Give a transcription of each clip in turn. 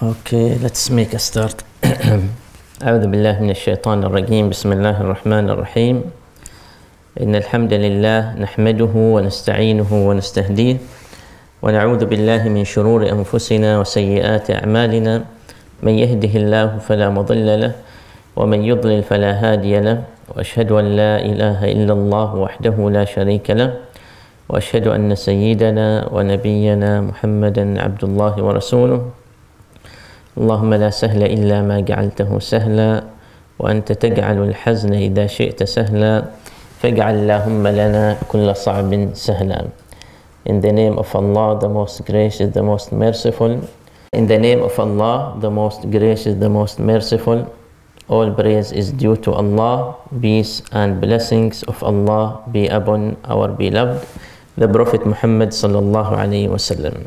Okay, let's make a start. أعوذ بالله من الشيطان الرجيم. بسم الله الرحمن الرحيم. إن الحمد لله نحمده ونستعينه ونستهديه ونعوذ بالله من شرور أنفسنا وسيئات أعمالنا. من يهده الله فلا مضل له ومن يضلل فلا هادي له، وأشهد أن لا إله إلا الله وحده لا شريك له، وأشهد أن سيدنا ونبينا محمدا عبد الله ورسوله. اللهم لا سهل إلا ما جعلته سهلا، وأنت تجعل الحزن إذا شئت سهلا، فاجعل اللهم لنا كل صعب سهلا. In the name of Allah, the most gracious, the most merciful. In the name of Allah, the most gracious, the most merciful. All praise is due to Allah. Peace and blessings of Allah be upon our beloved, the Prophet Muhammad sallallahu alaihi wasallam.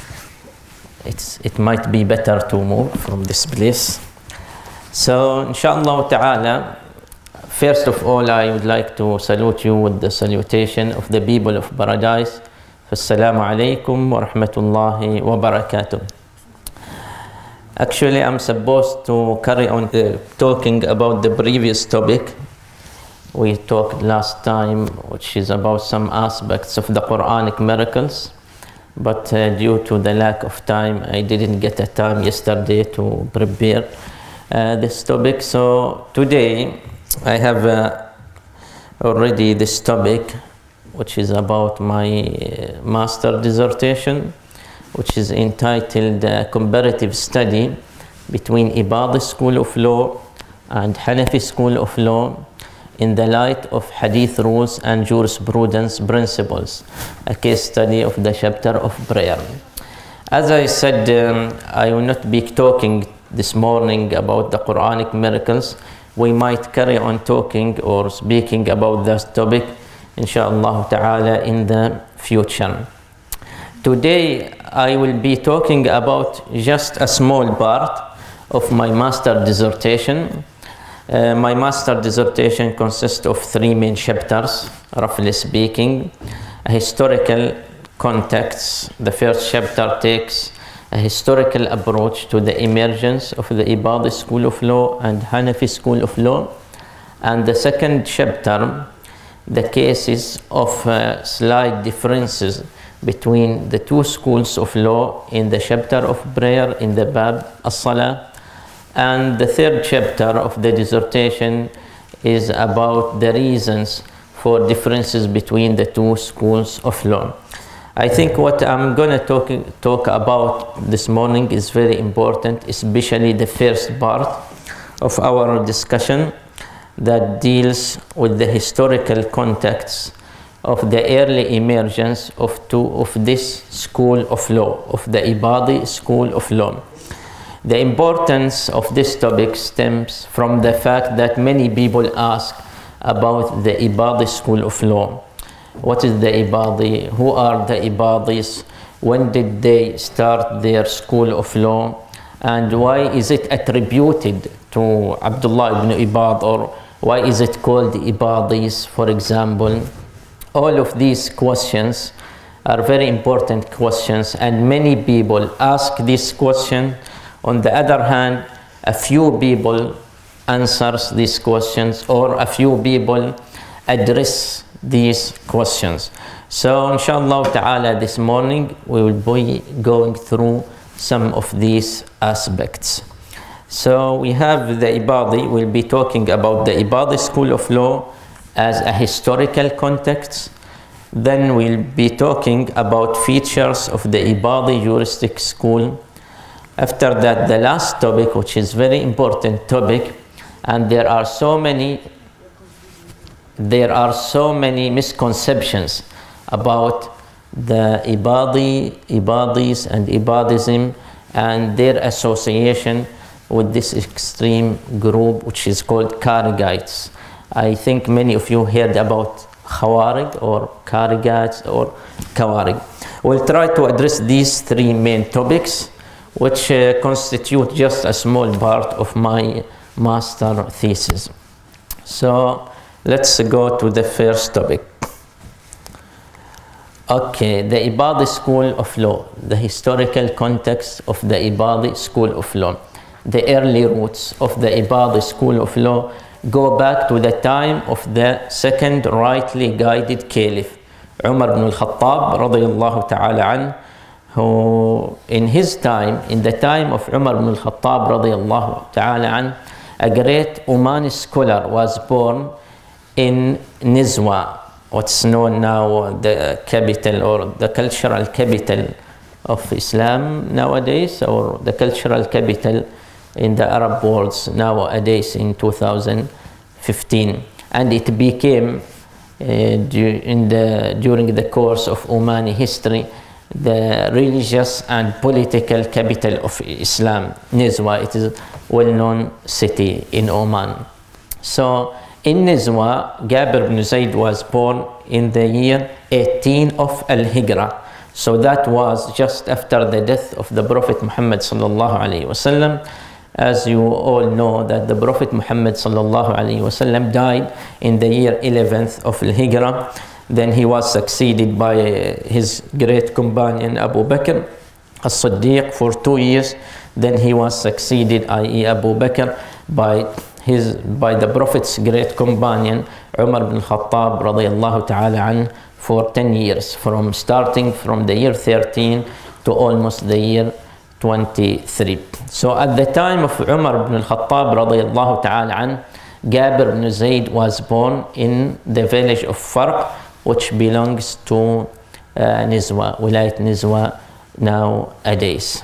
It might be better to move from this place. So, inshallah ta'ala, first of all, I would like to salute you with the salutation of the people of paradise. Assalamu alaikum wa rahmatullahi wa barakatuh. Actually, I'm supposed to carry on talking about the previous topic we talked last time, which is about some aspects of the Quranic miracles. But due to the lack of time, I didn't get a time yesterday to prepare this topic. So today I have already this topic, which is about my master dissertation, which is entitled Comparative Study between Ibadi School of Law and Hanafi School of Law in the light of Hadith rules and jurisprudence principles, a case study of the chapter of prayer. As I said, I will not be talking this morning about the Quranic miracles. We might carry on talking or speaking about this topic, inshallah ta'ala, in the future. Today, I will be talking about just a small part of my master dissertation. My master dissertation consists of 3 main chapters, roughly speaking. A historical context. The first chapter takes a historical approach to the emergence of the Ibadi School of Law and Hanafi School of Law. And the second chapter, the cases of slight differences between the 2 schools of law in the chapter of prayer in the Bab as-Salah. And the third chapter of the dissertation is about the reasons for differences between the 2 schools of law. I think what I'm going to talk about this morning is very important, especially the first part of our discussion that deals with the historical context of the early emergence of this school of law, of the Ibadi School of Law. The importance of this topic stems from the fact that many people ask about the Ibadi School of Law. What is the Ibadi? Who are the Ibadis? When did they start their school of law? And why is it attributed to Abdullah ibn Ibad, or why is it called Ibadis, for example? All of these questions are very important questions, and many people ask this question. On the other hand, a few people answers these questions, or a few people address these questions. So inshallah ta'ala, this morning we will be going through some of these aspects. So we have the Ibadi. We'll be talking about the Ibadi School of Law as a historical context. Then we'll be talking about features of the Ibadi juristic school. After that, the last topic, which is very important topic, and there are so many misconceptions about the Ibadis and Ibadism and their association with this extreme group, which is called Kharijites. I think many of you heard about Khawarij or Kharijites or Khawarij. We'll try to address these 3 main topics, which constitute just a small part of my master thesis. So let's go to the first topic. Okay, the Ibadi School of Law, the historical context of the Ibadi School of Law. The early roots of the Ibadi School of Law go back to the time of the second rightly guided caliph, Umar ibn al-Khattab radiyallahu ta'ala an, who in his time, in the time of Umar ibn al-Khattab radiyallahu ta'ala an, a great Omani scholar was born in Nizwa, what's known now the capital or the cultural capital of Islam nowadays, or the cultural capital in the Arab world nowadays in 2015. And it became during the course of Omani history the religious and political capital of Islam. Nizwa, it is a well-known city in Oman. So in Nizwa, Jabir ibn Zayd was born in the year 18 of Al-Hijrah. So that was just after the death of the Prophet Muhammad sallallahu alaihi wasallam. As you all know that the Prophet Muhammad sallallahu alaihi wasallam died in the year 11th of Al-Hijrah. Then he was succeeded by his great companion Abu Bakr as-Siddiq for 2 years. Then he was succeeded, i.e. Abu Bakr, by the Prophet's great companion Umar ibn al-Khattab radiyallahu ta'ala an for 10 years, starting from the year 13 to almost the year 23. So at the time of Umar ibn al-Khattab radiyallahu ta'ala an, Jabir ibn Zayd was born in the village of Farq, which belongs to Nizwa, Wilayat Nizwa nowadays.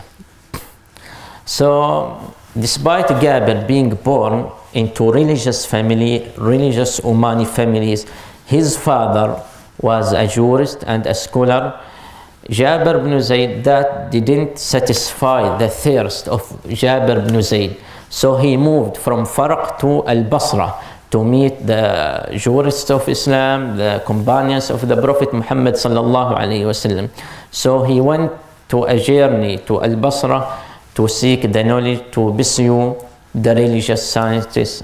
So despite Jabir being born into religious Omani families, his father was a jurist and a scholar. Jabir ibn Zayd, that didn't satisfy the thirst of Jabir ibn Zayd. So he moved from Farq to Al-Basra to meet the jurists of Islam, the companions of the Prophet Muhammad sallallahu alaihi wasallam. So he went to a journey to Al-Basra to seek the knowledge, to pursue the religious sciences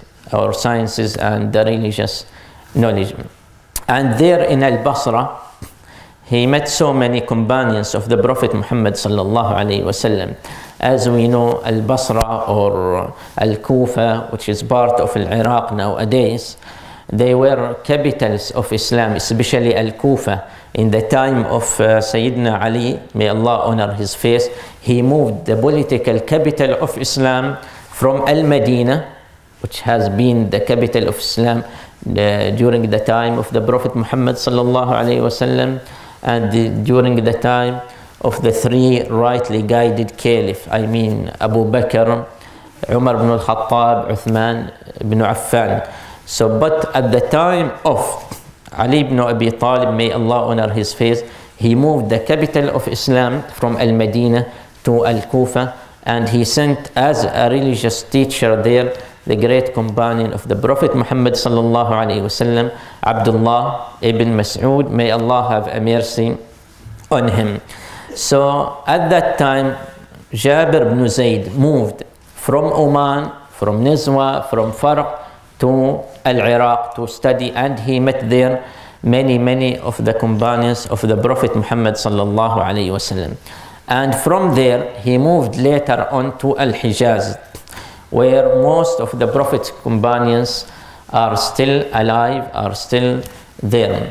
and the religious knowledge. And there in Al-Basra, he met so many companions of the Prophet Muhammad sallallahu alaihi wasallam. As we know, Al-Basra or Al-Kufa, which is part of Iraq nowadays, they were capitals of Islam, especially Al-Kufa. In the time of Sayyidina Ali, may Allah honor his face, he moved the political capital of Islam from Al-Madinah, which has been the capital of Islam during the time of the Prophet Muhammad sallallahu alaihi wasallam, and during the time of the three rightly guided caliph, I mean Abu Bakr, Umar ibn al-Khattab, Uthman ibn Affan. So, but at the time of Ali ibn Abi Talib, may Allah honor his face, he moved the capital of Islam from Al-Madinah to Al-Kufa, and he sent as a religious teacher there the great companion of the Prophet Muhammad sallallahu alaihi wasallam, Abdullah ibn Mas'ud, may Allah have a mercy on him. So at that time, Jabir ibn Zayd moved from Oman, from Nizwa, from Farq to Al-Iraq to study, and he met there many of the companions of the Prophet Muhammad sallallahu alaihi wasallam. And from there, he moved later on to Al-Hijaz, where most of the Prophet's companions are still alive, are still there.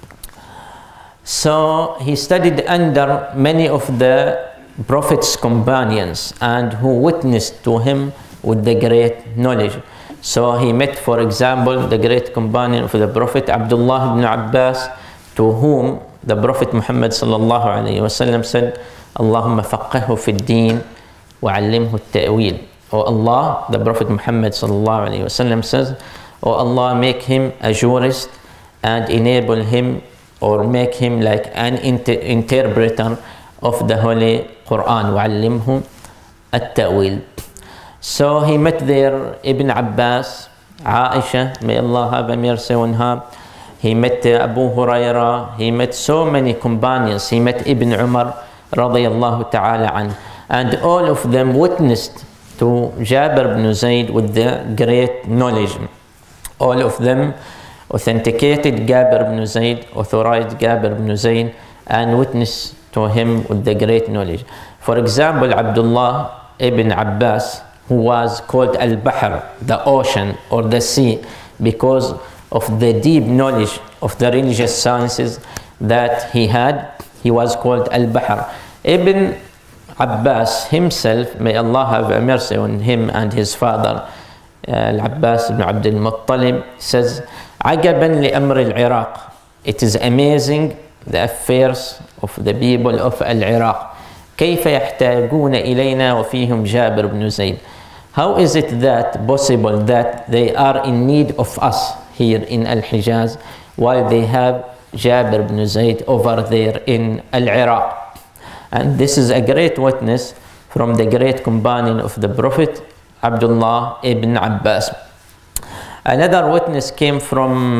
So he studied under many of the Prophet's companions and who witnessed to him with the great knowledge. So he met, for example, the great companion of the Prophet, Abdullah ibn Abbas, to whom the Prophet Muhammad sallallahu alayhi wasallam said, Allahumma faqihhu fi ad-din wa 'allimhu at-ta'wil. Oh Allah, the Prophet Muhammad sallallahu alayhi wasallam says, oh Allah, make him a jurist and enable him or make him like an interpreter of the Holy Quran. وَعَلِّمْهُ التَّأْوِيلِ. So he met there Ibn Abbas, Aisha, may Allah have a mercy on her. He met Abu Huraira, he met so many companions. He met Ibn Umar radiyallahu ta'ala an. And all of them witnessed to Jabir ibn Zayd with the great knowledge. All of them authenticated Jabir ibn Zayd, authorized Jabir ibn Zayd and witness to him with the great knowledge. For example, Abdullah ibn Abbas, who was called Al-Bahr, the ocean or the sea, because of the deep knowledge of the religious sciences that he had, he was called Al-Bahr. Ibn Abbas himself, may Allah have mercy on him and his father, Al-Abbas ibn Abd al-Muttalib, says, عَجَبًا لِأَمْرِ الْعِرَاقِ. It is amazing the affairs of the people of Al-Iraq. كيف يحتاجون إلينا وفيهم جابر بن زيد. How is it that possible that they are in need of us here in Al-Hijaz while they have Jabir ibn Zayd over there in Al-Iraq? And this is a great witness from the great companion of the Prophet, Abdullah ibn Abbas. Another witness came from,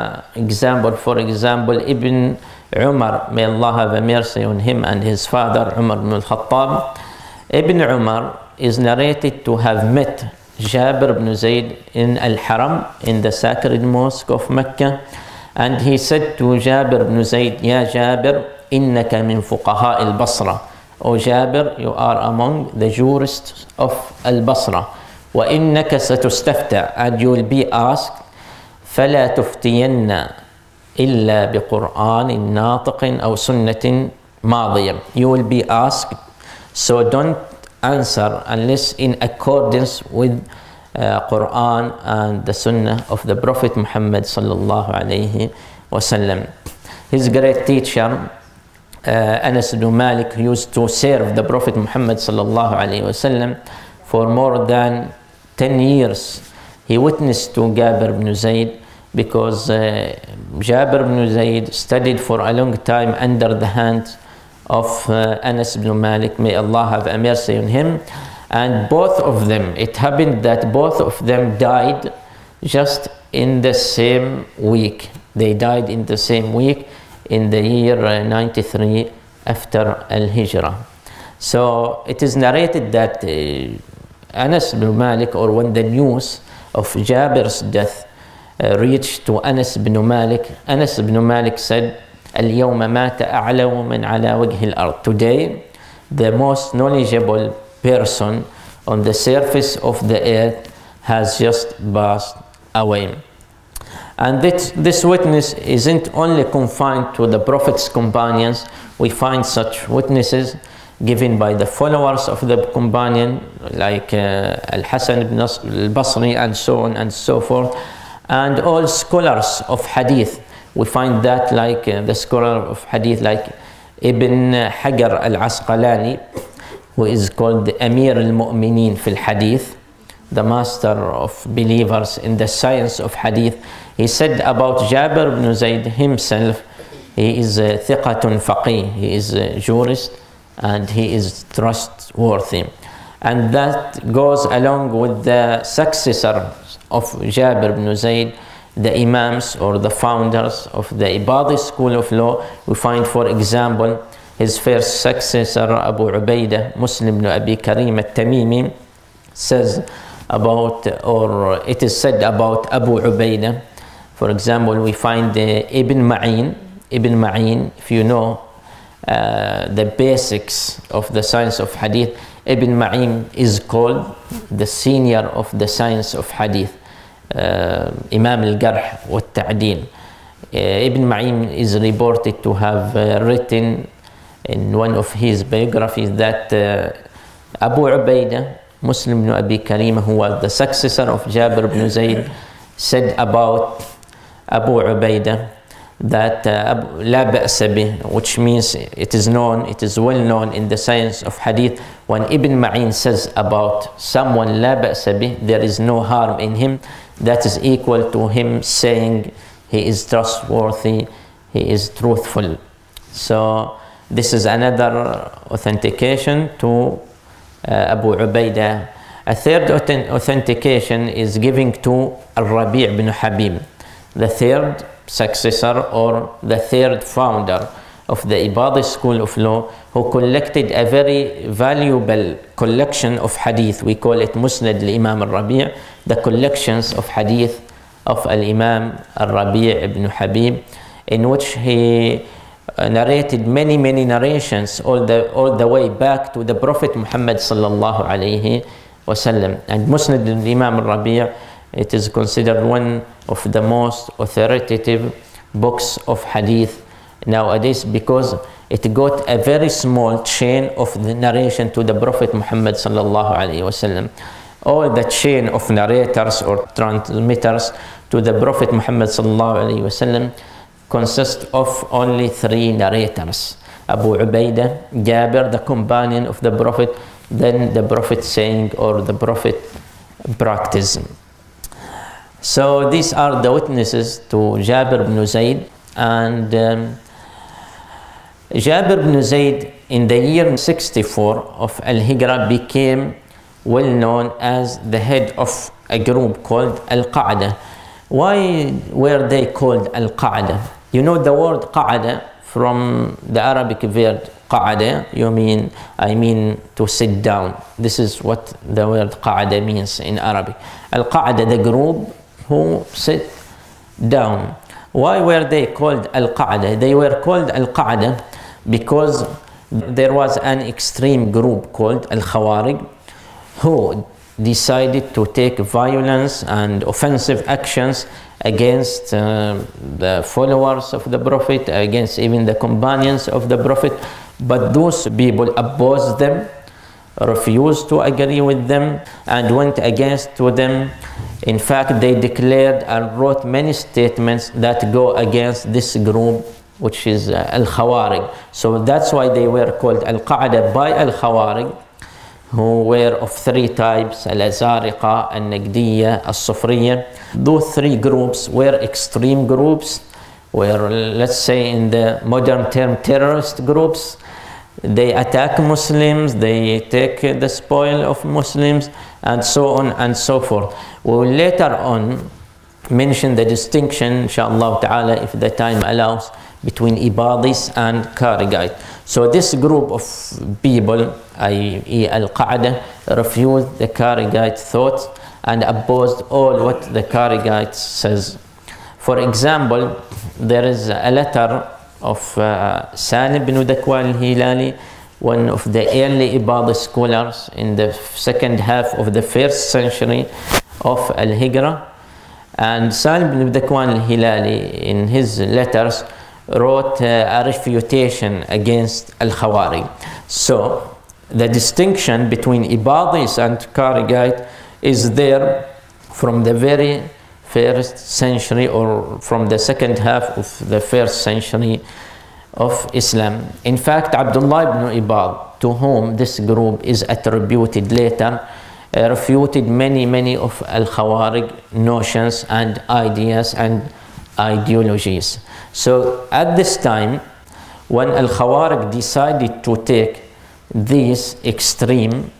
for example, Ibn Umar, may Allah have mercy on him and his father, Umar ibn al-Khattab. Ibn Umar is narrated to have met Jabir ibn Zayd in Al-Haram, in the sacred mosque of Mecca, and he said to Jabir ibn Zayd, Ya Jabir, innaka min fuqaha al-Basra. O Jabir, you are among the jurists of Al-Basra. Wa innaka satustafta, and you will be asked, فلا تفتين إلا بقرآن ناطق أو سنة ماضية. You will be asked, so don't answer unless in accordance with Quran and the Sunnah of the Prophet Muhammad sallallahu alayhi wasallam. His great teacher, Anas ibn Malik, used to serve the Prophet Muhammad sallallahu alayhi wasallam for more than 10 years. He witnessed to Jabir ibn Zayd because Jabir ibn Zayd studied for a long time under the hand of Anas ibn Malik, may Allah have mercy on him. And both of them, it happened that both of them died just in the same week. They died in the same week in the year 93 after Al-Hijrah. So it is narrated that Anas ibn Malik, or when the news of Jabir's death reached to Anas ibn Malik, Anas ibn Malik said, اليوم مات أعلم من على وجه الأرض. Today, the most knowledgeable person on the surface of the earth has just passed away. And this witness isn't only confined to the Prophet's companions. We find such witnesses given by the followers of the companion, like Al-Hasan ibn al-Basri and so on and so forth, and all scholars of hadith. We find that like the scholar of hadith like Ibn Hajar al-Asqalani, who is called the Amir al-Mu'mineen fil Hadith, the master of believers in the science of hadith. He said about Jabir ibn Zayd himself, he is thiqatun faqih, he is a jurist and he is trustworthy. And that goes along with the successor of Jabir ibn Zayd, the imams or the founders of the Ibadi school of law. We find, for example, his first successor, Abu Ubaidah, Muslim ibn Abi Karim al-Tamimi, says about, or it is said about Abu Ubaidah. For example, we find Ibn Ma'in. Ibn Ma'in, if you know the basics of the science of hadith, Ibn Ma'in is called the senior of the science of hadith. Imam al-Jarh wa al-Ta'dil. Ibn Ma'in is reported to have written in one of his biographies that Abu Ubaidah, Muslim ibn Abi Karim, who was the successor of Jabir ibn Zayd, said about Abu Ubaidah that la ba'sa bih, which means it is known, it is well known in the science of hadith, when Ibn Ma'in says about someone la ba'sa bih, there is no harm in him, that is equal to him saying he is trustworthy, he is truthful. So this is another authentication to Abu Ubaidah. A third authentication is giving to Al-Rabi' ibn Habib, the third successor or the third founder of the Ibadi school of law, who collected a very valuable collection of hadith. We call it Musnad al-Imam al-Rabi', the collections of hadith of al-Imam al-Rabi' ibn Habib, in which he narrated many narrations all the way back to the Prophet Muhammad sallallahu alaihi wasallam. And Musnad al-Imam al-Rabi', it is considered one of the most authoritative books of hadith nowadays, because it got a very small chain of the narration to the Prophet Muhammad sallallahu alaihi wasallam. All the chain of narrators or transmitters to the Prophet Muhammad sallallahu alaihi wasallam consist of only 3 narrators: Abu Ubaidah, Jabir, the companion of the Prophet, then the Prophet saying or the Prophet practicing. So these are the witnesses to Jabir ibn Zayd. And Jabir ibn Zayd in the year 64 of Al-Hijrah became well known as the head of a group called Al-Qa'dah. Why were they called Al-Qa'dah? You know the word Qa'dah from the Arabic verb Qa'ada, I mean to sit down. This is what the word Qa'ada means in Arabic. Al-Qa'dah, the group who sit down. Why were they called Al-Qa'dah? They were called Al-Qa'dah because there was an extreme group called Al-Khawarij who decided to take violence and offensive actions against the followers of the Prophet, against even the companions of the Prophet. But those people opposed them, refused to agree with them, and went against them. In fact, they declared and wrote many statements that go against this group, which is Al-Khawarij. So that's why they were called Al-Qa'dah by Al-Khawarij, who were of 3 types: Al-Azariqa, Al-Naqdiyya, Al-Sufriyya. Those 3 groups were extreme groups, were, let's say in the modern term, terrorist groups. They attack Muslims, they take the spoil of Muslims, and so on and so forth. We will later on mention the distinction, inshallah ta'ala, if the time allows, between Ibadis and Kharijite. So this group of people, i.e. Al-Qa'dah, refused the Kharijite thoughts and opposed all what the Kharijite says. For example, there is a letter of Salim bin Dakwan al-Hilali, one of the early Ibadi scholars in the second half of the 1st century of Al-Hijrah. And Salim bin Dakwan al-Hilali, in his letters, wrote a refutation against Al-Khawarij. So the distinction between Ibadis and Kharijite is there from the very 1st century, or from the second half of the 1st century of Islam. In fact, Abdullah ibn Ibad, to whom this group is attributed later, refuted many of Al-Khawarij notions and ideas and ideologies. So at this time, when Al-Khawarij decided to take this extreme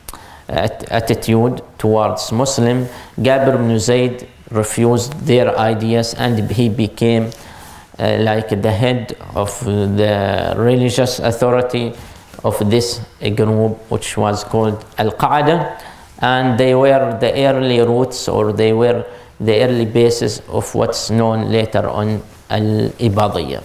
attitude towards Muslim, Jabir ibn Zayd refused their ideas, and he became like the head of the religious authority of this group, which was called Al-Qa'dah. And they were the early roots, or they were the early basis of what's known later on Al-Ibadiyya.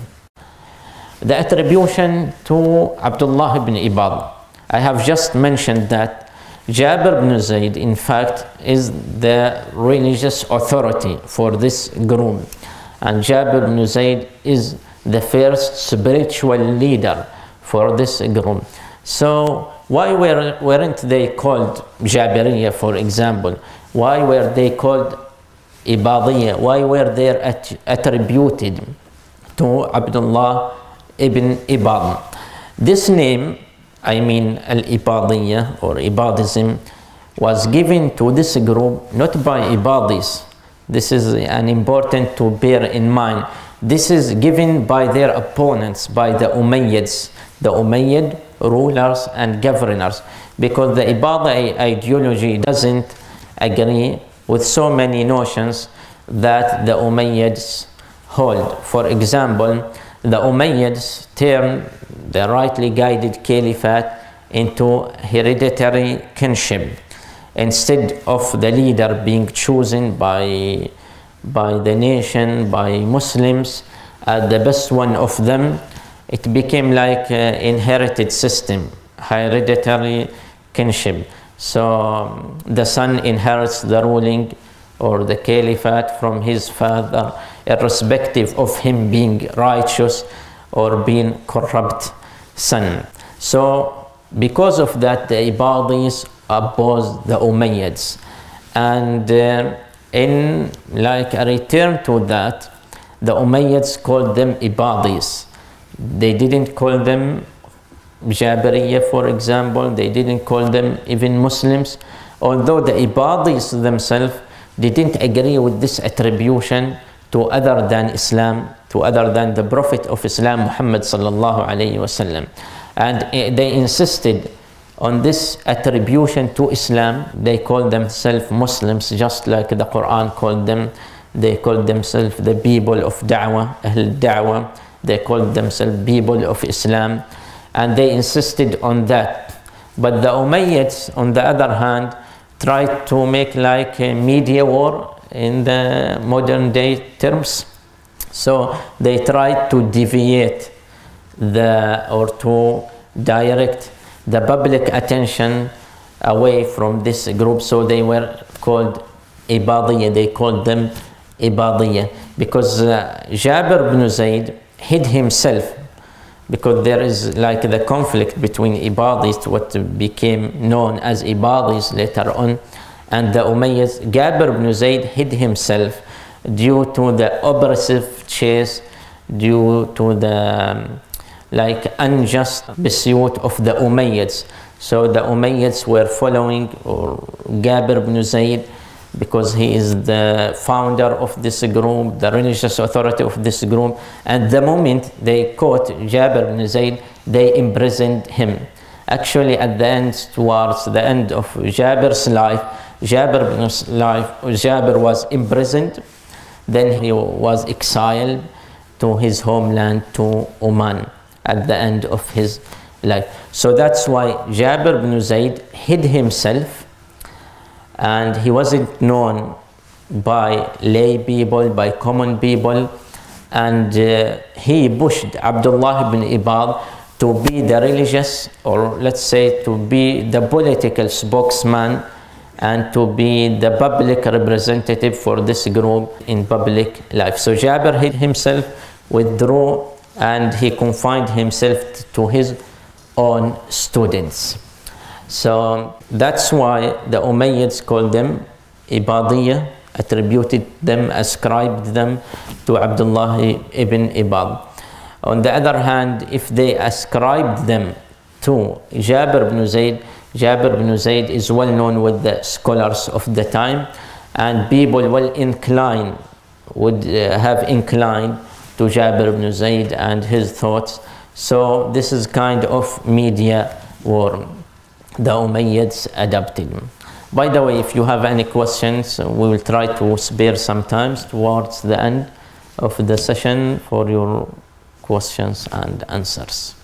The attribution to Abdullah ibn Ibad. I have just mentioned that Jabir ibn Zayd, in fact, is the religious authority for this group. And Jabir ibn Zayd is the first spiritual leader for this group. So why weren't they called Jabiriyya, for example? Why were they called Ibadiyya? Why were they attributed to Abdullah ibn Ibad? This name, I mean Al-Ibadiyya or Ibadism, was given to this group not by Ibadis. This is an important to bear in mind. This is given by their opponents, by the Umayyads, the Umayyad rulers and governors, because the Ibadi ideology doesn't agree with so many notions that the Umayyads hold. For example, the Umayyads turned the rightly guided caliphate into hereditary kinship. Instead of the leader being chosen by the nation, by Muslims, the best one of them, it became like an inherited system, hereditary kinship. So the son inherits the ruling or the caliphate from his father, irrespective of him being righteous or being corrupt son. So because of that, the Ibadis opposed the Umayyads. And in like a return to that, the Umayyads called them Ibadis. They didn't call them Jabariyya, for example. They didn't call them even Muslims, although the Ibadis themselves didn't agree with this attribution to other than Islam, to other than the Prophet of Islam, Muhammad sallallahu alayhi wasallam. And they insisted on this attribution to Islam. They called themselves Muslims, just like the Quran called them. They called themselves the people of Da'wah, Ahl Da'wah. They called themselves people of Islam, and they insisted on that. But the Umayyads, on the other hand, tried to make like a media war in the modern day terms. So they tried to deviate or to direct the public attention away from this group. So they were called Ibadiyya. They called them Ibadiyya because Jabir ibn Zayd hid himself, because there is like the conflict between Ibadis, what became known as Ibadis later on, and the Umayyads. Jabir ibn Zayd hid himself due to the oppressive chase, due to the like unjust pursuit of the Umayyads. So the Umayyads were following Jabir ibn Zayd because he is the founder of this group, the religious authority of this group. And the moment they caught Jabir ibn Zayd, they imprisoned him. Actually, at the end, towards the end of Jabir's life, Jabir was imprisoned. Then he was exiled to his homeland, to Oman, at the end of his life. So that's why Jabir ibn Zayd hid himself, and he wasn't known by lay people, by common people, and he pushed Abdullah ibn Ibad to be the religious, or let's say to be the political spokesman and to be the public representative for this group in public life. So Jabir hid himself, withdrew, and he confined himself to his own students. So that's why the Umayyads called them Ibadiyya, attributed them, ascribed them to Abdullah ibn Ibad. On the other hand, if they ascribed them to Jabir ibn Zayd, Jabir ibn Zayd is well known with the scholars of the time, and people would have inclined to Jabir ibn Zayd and his thoughts. So this is kind of media war the Umayyads adopted. By the way, if you have any questions, we will try to spare some time towards the end of the session for your questions and answers.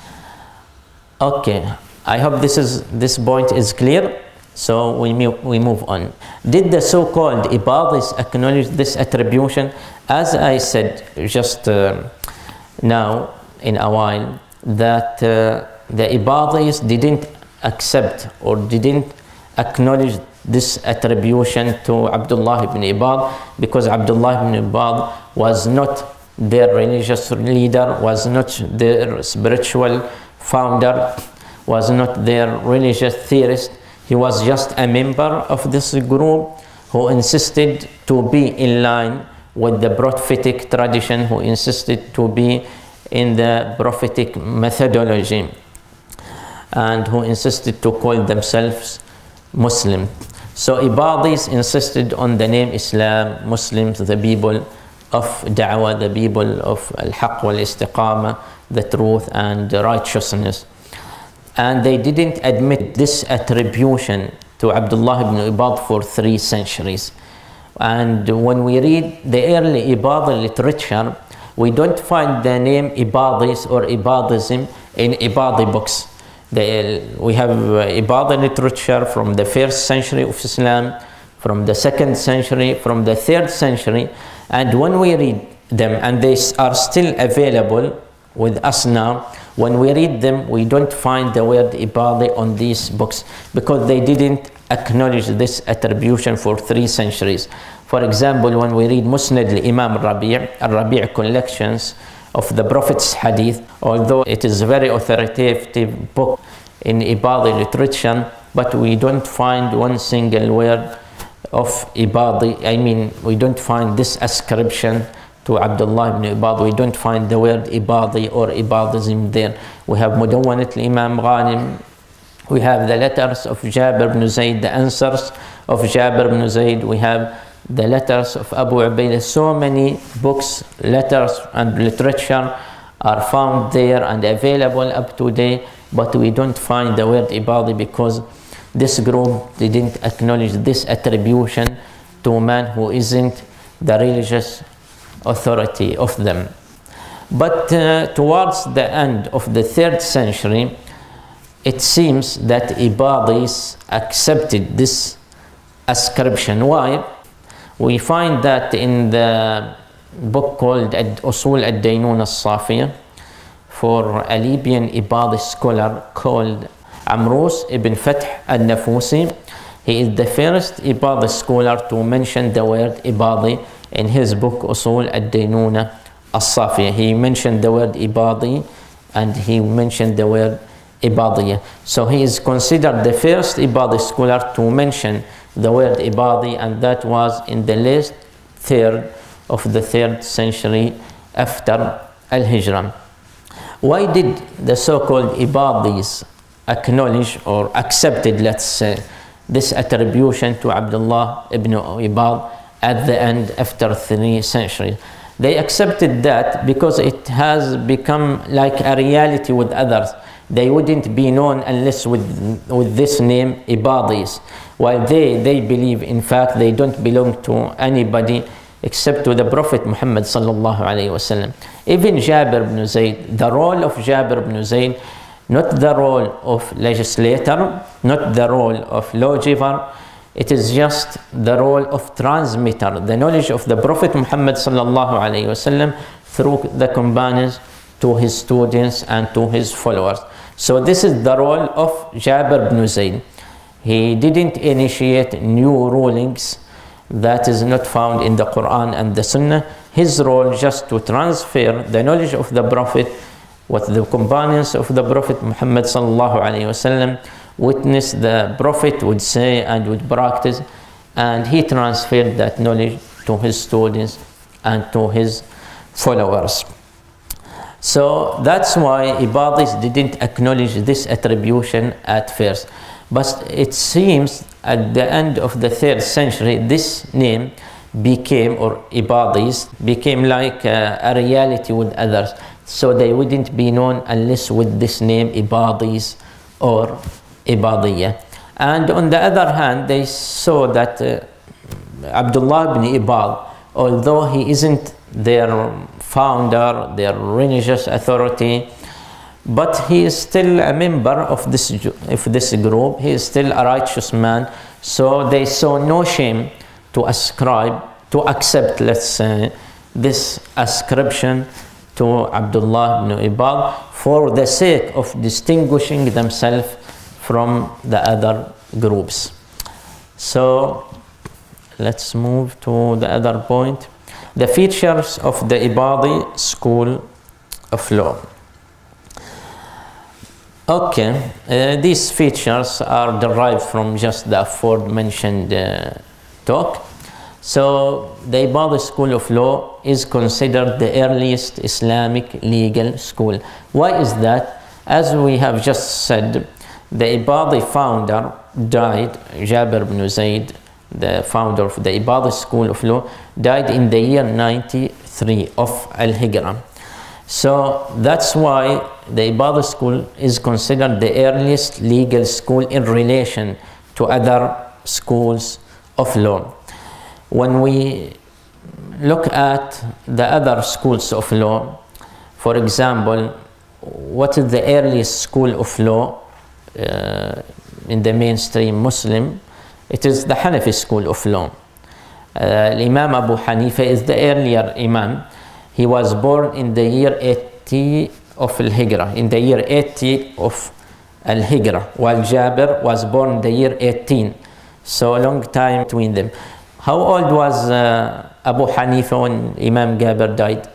Okay, I hope this point is clear. So we move on. Did the so-called Ibadis acknowledge this attribution? As I said just now in a while, that the Ibadis didn't accept or didn't acknowledge this attribution to Abdullah ibn Ibad, because Abdullah ibn Ibad was not their religious leader, was not their spiritual founder, was not their religious theorist. He was just a member of this group who insisted to be in line with the prophetic tradition, who insisted to be in the prophetic methodology, and who insisted to call themselves Muslim. So Ibadis insisted on the name Islam, Muslims, the people of Da'wah, the people of Al-Haq wal-Istiqamah, the truth and righteousness. And they didn't admit this attribution to Abdullah ibn Ibad for 3 centuries. And when we read the early Ibadi literature, we don't find the name Ibadis or Ibadism in Ibadi books. We have Ibadi literature from the 1st century of Islam, from the 2nd century, from the 3rd century, and when we read them, and they are still available with us now, when we read them, we don't find the word Ibadi on these books because they didn't acknowledge this attribution for 3 centuries. For example, when we read Musnad al-Imam al-Rabi' collections of the Prophet's hadith, although it is a very authoritative book in Ibadi literature, but we don't find one single word of Ibadi. I mean, we don't find this ascription to Abdullah ibn Ibad. We don't find the word Ibadi or Ibadism there. We have Mudawwanat al-Imam Ghanim. We have the letters of Jabir ibn Zayd, the answers of Jabir ibn Zayd. We have the letters of Abu Ubaidah. So many books, letters and literature are found there and available up to date, but we don't find the word Ibadi because this group didn't acknowledge this attribution to a man who isn't the religious authority of them. But towards the end of the 3rd century, it seems that Ibadis accepted this ascription. Why? We find that in the book called Usul al-Daynun al-Safiyah for a Libyan Ibadi scholar called Amrus ibn Fath al-Nafusi. He is the first Ibadi scholar to mention the word Ibadi in his book Usul al-Daynun al-Safiyah. He mentioned the word Ibadi and he mentioned the word Ibadiyah. So he is considered the first Ibadi scholar to mention the word Ibadi, and that was in the last third of the 3rd century after Al-Hijrah. Why did the so-called Ibadis acknowledge or accepted, let's say, this attribution to Abdullah ibn Ibad at the end after 3 centuries? They accepted that because it has become like a reality with others. They wouldn't be known unless with this name Ibadis, while they believe in fact they don't belong to anybody except to the Prophet Muhammad sallallahu alaihi wasallam. Even Jabir ibn Zayd, the role of Jabir ibn Zayd, not the role of legislator, not the role of lawgiver, it is just the role of transmitter, the knowledge of the Prophet Muhammad sallallahu alaihi wasallam through the companions to his students and to his followers. So this is the role of Jabir ibn Zayd. He didn't initiate new rulings that is not found in the Quran and the Sunnah. His role just to transfer the knowledge of the Prophet, what the companions of the Prophet Muhammad sallallahu alaihi wasallam witnessed the Prophet would say and would practice, and he transferred that knowledge to his students and to his followers. So that's why Ibadis didn't acknowledge this attribution at first. But it seems at the end of the 3rd century, this name became, or Ibadis, became like a reality with others. So they wouldn't be known unless with this name Ibadis or Ibadiyah. And on the other hand, they saw that Abdullah ibn Ibad, although he isn't their founder, their religious authority, but he is still a member of this group. He is still a righteous man. So they saw no shame to accept, let's say, this ascription to Abdullah ibn Ibad for the sake of distinguishing themselves from the other groups. So let's move to the other point. The features of the Ibadi school of law. Okay, these features are derived from just the aforementioned talk. So the Ibadi school of law is considered the earliest Islamic legal school. Why is that? As we have just said, the Ibadi founder died, Jabir ibn Zayd, the founder of the Ibadi school of law, died in the year 93 of Al-Hijrah. So that's why the Ibadi school is considered the earliest legal school in relation to other schools of law. When we look at the other schools of law, for example, what is the earliest school of law in the mainstream Muslim? It is the Hanafi school of law. Imam Abu Hanifa is the earlier Imam. He was born in the year 84 of Al-Hijrah, in the year 80 of Al-Hijrah, while Jabir was born in the year 18. So a long time between them. How old was Abu Hanifa when Imam Jabir died?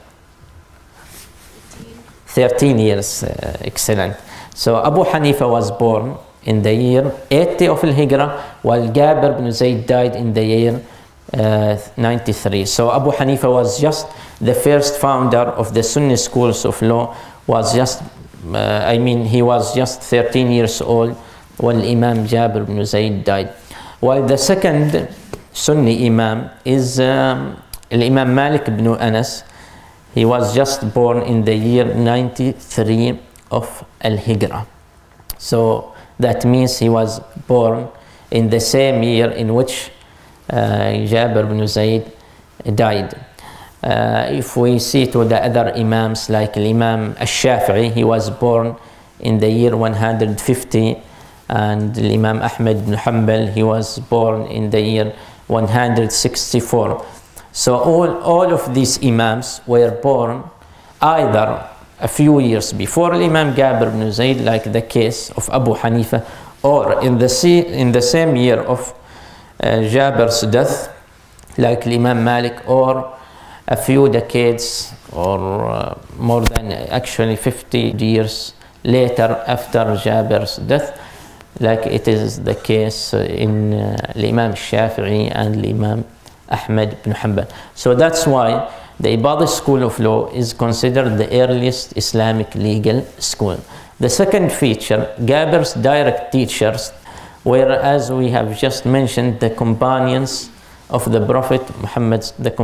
13 years. Excellent. So Abu Hanifa was born in the year 80 of Al-Hijrah, while Jabir ibn Zayd died in the year 93. So Abu Hanifa was just the first founder of the Sunni schools of law. Was just, he was just 13 years old when Imam Jabir ibn Zayd died. While the second Sunni Imam is Imam Malik ibn Anas. He was just born in the year 93 of Al-Hijrah. So that means he was born in the same year in which Jabir ibn Zayd died. If we see to the other Imams like Imam Al-Shafi'i, he was born in the year 150, and Imam Ahmad ibn Hanbal, he was born in the year 164. So all of these Imams were born either a few years before Imam Jabir ibn Zayd, like the case of Abu Hanifa, or in the same year of Jabir's death, like Imam Malik, or a few decades or more than actually 50 years later after Jabir's death, like it is the case in Imam Shafi'i and Imam Ahmad ibn Hanbal. So that's why the Ibadi school of law is considered the earliest Islamic legal school. The second feature, Jabir's direct teachers were, as we have just mentioned, the companions of the Prophet Muhammad,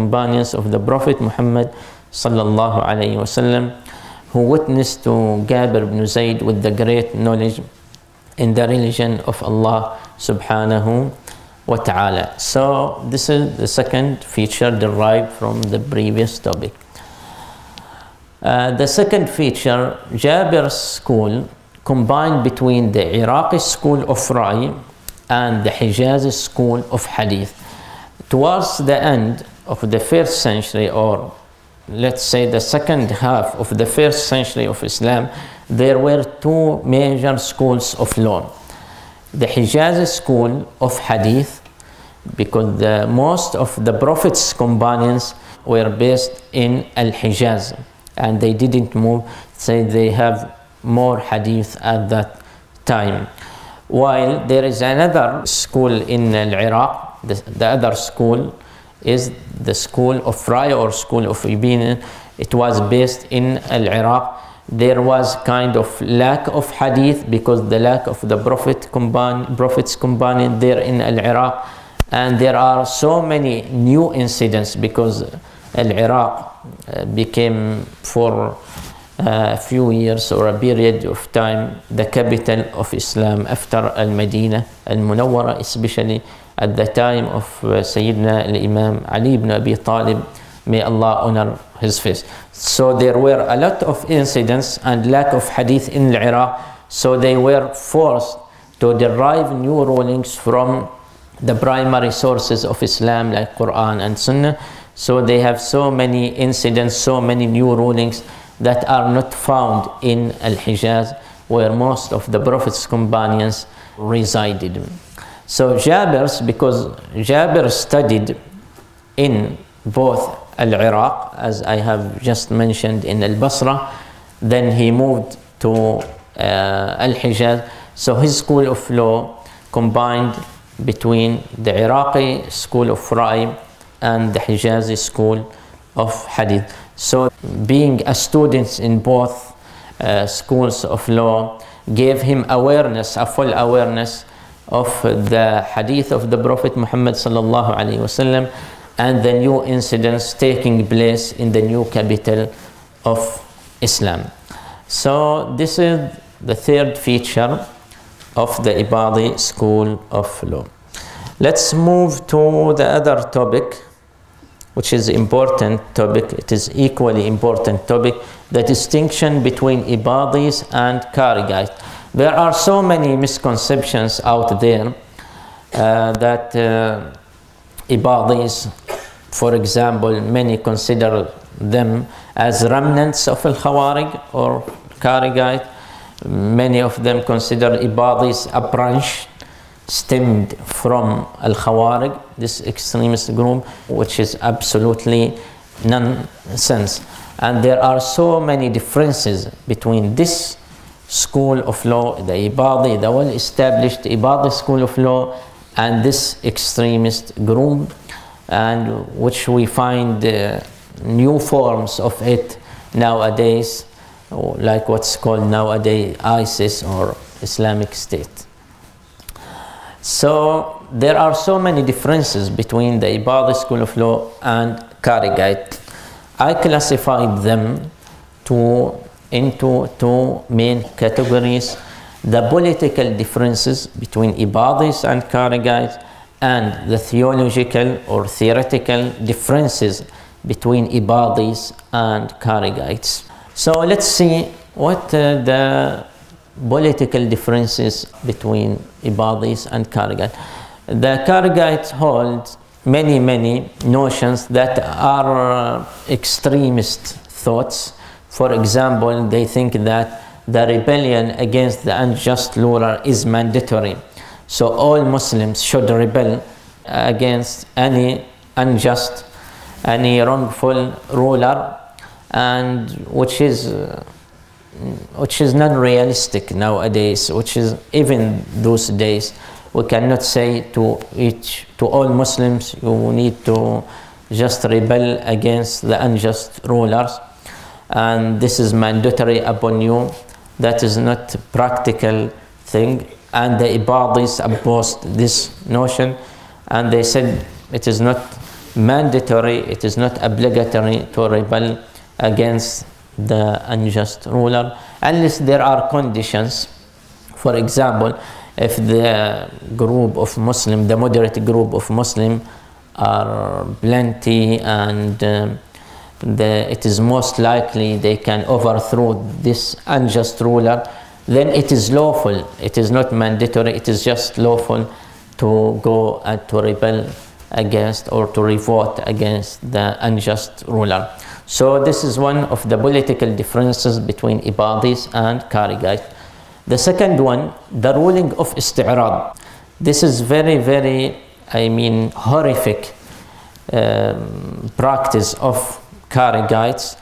sallallahu alayhi wasallam, who witnessed to Jabir ibn Zayd with the great knowledge in the religion of Allah subhanahu wa ta'ala. So this is the second feature derived from the previous topic. The second feature, Jabir's school combined between the Iraqi school of Ra'i and the Hijazi school of Hadith. Towards the end of the first century, or let's say the second half of the first century of Islam, there were two major schools of law. The Hijazi school of Hadith, because most of the Prophet's companions were based in Al-Hijaz, and they didn't move, say they have more Hadith at that time. While there is another school in Iraq, the other school is the school of Ra'i or school of Ibn. It was based in Iraq. There was kind of lack of Hadith because the lack of the Prophet's companion there in Iraq. And there are so many new incidents because Iraq became for a few years or a period of time the capital of Islam after Al-Madinah, Al-Munawwara, especially at the time of Sayyidina Al-Imam Ali ibn Abi Talib, may Allah honor his face. So there were a lot of incidents and lack of Hadith in Iraq, so they were forced to derive new rulings from the primary sources of Islam like Quran and Sunnah. So they have so many incidents, so many new rulings that are not found in Al-Hijaz, where most of the Prophet's companions resided. So because Jabir studied in both Al-Iraq, as I have just mentioned, in Al-Basra, then he moved to Al-Hijaz. So his school of law combined between the Iraqi school of Ra'i and the Hijazi school of Hadith. So being a student in both schools of law gave him awareness, a full awareness of the Hadith of the Prophet Muhammad sallallahu alaihi wasallam and the new incidents taking place in the new capital of Islam. So this is the third feature of the Ibadi school of law. Let's move to the other topic, which is important topic. It is equally important topic, the distinction between Ibadis and Karigite. There are so many misconceptions out there that Ibadis, for example, many consider them as remnants of Al-Khawarij or Kharigite. Many of them consider Ibadis a branch stemmed from Al-Khawarij, this extremist group, which is absolutely nonsense. And there are so many differences between this school of law, the Ibadi, the well-established Ibadi school of law, and this extremist group, and which we find new forms of it nowadays, like what's called nowadays ISIS or Islamic State. So there are so many differences between the Ibadi school of law and Kharigite. I classified them into two main categories: the political differences between Ibadis and Kharigite, and the theological or theoretical differences between Ibadis and Kharigites. So let's see what the political differences between Ibadis and Kharigite. The Kharigites hold many notions that are extremist thoughts. For example, they think that the rebellion against the unjust ruler is mandatory. So all Muslims should rebel against any unjust, any wrongful ruler, and which is non-realistic nowadays, which is even those days. We cannot say to all Muslims, you need to just rebel against the unjust rulers, and this is mandatory upon you. That is not a practical thing. And the Ibadis opposed this notion, and they said it is not mandatory, it is not obligatory to rebel against the unjust ruler unless there are conditions. For example, if the group of Muslim, the moderate group of Muslim are plenty, and it is most likely they can overthrow this unjust ruler, then it is lawful. It is not mandatory, it is just lawful to go and to rebel against or to revolt against the unjust ruler. So this is one of the political differences between Ibadis and Kharigite. The second one, the ruling of isti'rad. This is very horrific practice of Kharigites.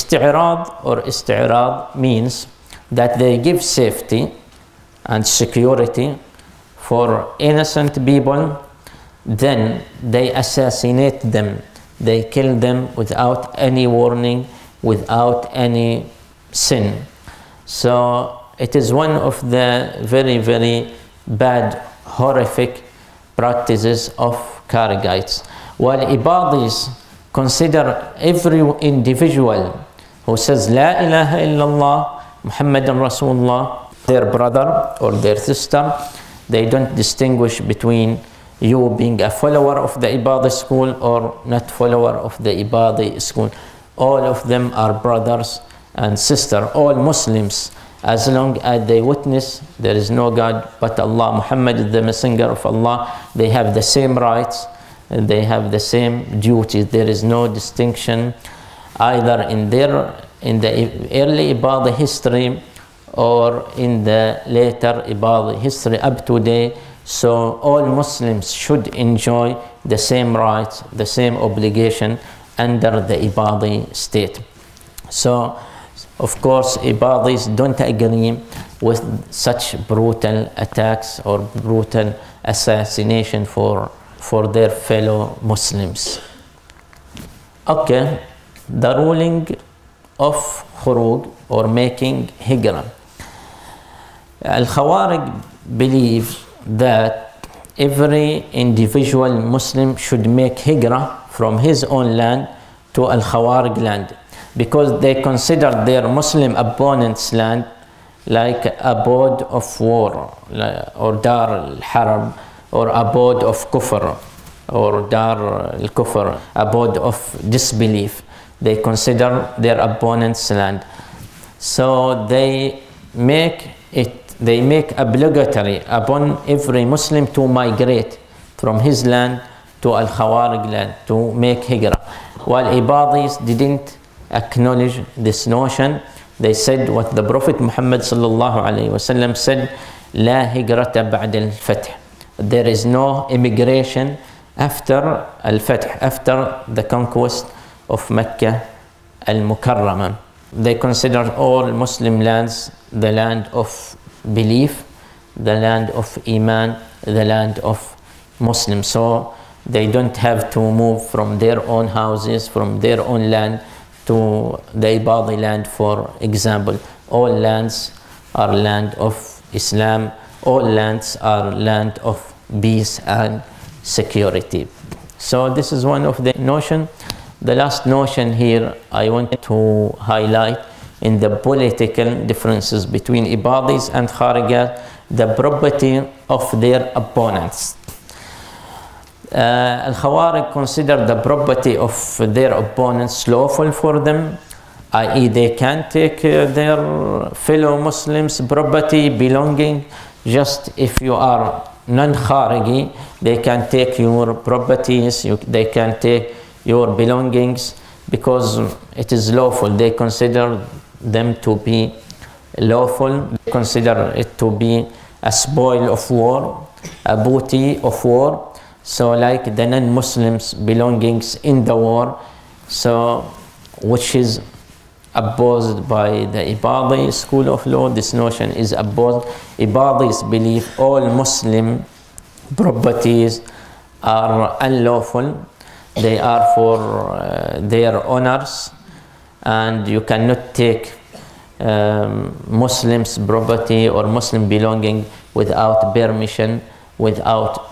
Isti'rad means that they give safety and security for innocent people, then they assassinate them, they kill them without any warning, without any sin. So it is one of the very bad, horrific practices of Kharigites. While Ibadis consider every individual who says La ilaha illallah Muhammadan Rasulullah their brother or their sister. They don't distinguish between you being a follower of the Ibadi school or not follower of the Ibadi school. All of them are brothers and sisters, all Muslims, as long as they witness there is no God but Allah, Muhammad is the messenger of Allah. They have the same rights and they have the same duties. There is no distinction either in the early Ibadi history or in the later Ibadi history up to today. So all Muslims should enjoy the same rights, the same obligation under the Ibadi state. So of course Ibadis don't agree with such brutal attacks or brutal assassination for their fellow Muslims. Okay, the ruling of khuruj or making hijrah. Al-Khawarij believe that every individual Muslim should make hijrah from his own land to Al-Khawarij land, because they consider their Muslim opponents' land like abode of war, or Dar al-Harb, or abode of kufr, or Dar al-Kufr, abode of disbelief. They consider their opponents' land. So they make obligatory upon every Muslim to migrate from his land to Al-Khawarij land, to make hijrah. While Ibadis didn't acknowledge this notion, They said what the Prophet Muhammad sallallahu alayhi wasallam said, لا هجرة بعد الفتح. There is no immigration after al-Fath, after the conquest of Mecca al-Mukarramah. They consider all Muslim lands the land of belief, the land of Iman, the land of Muslims. So they don't have to move from their own houses, from their own land to the Ibadi land, for example. All lands are land of Islam. All lands are land of peace and security. So this is one of the notion. The last notion here I want to highlight in the political differences between Ibadis and Kharijat, the property of their opponents. Al-Khawarij consider the property of their opponents lawful for them, i.e. they can take their fellow Muslims' property belonging. Just if you are non-Khariji, they can take your properties, they can take your belongings, because it is lawful. They consider them to be lawful. They consider it to be a spoil of war, a booty of war. So like the non-Muslims' belongings in the war, so which is opposed by the Ibadi school of law. This notion is opposed. Ibadis believe all Muslim properties are unlawful. They are for their honors, and you cannot take Muslims' property or Muslim belonging without permission, without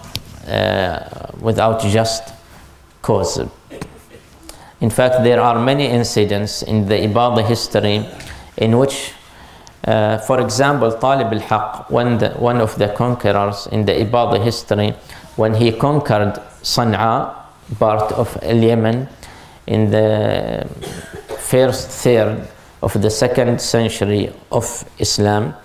just cause. In fact, there are many incidents in the Ibadi history in which, for example, Talib al-Haq, one of the conquerors in the Ibadi history, when he conquered Sana'a, part of Yemen, in the first third of the 2nd century of Islam,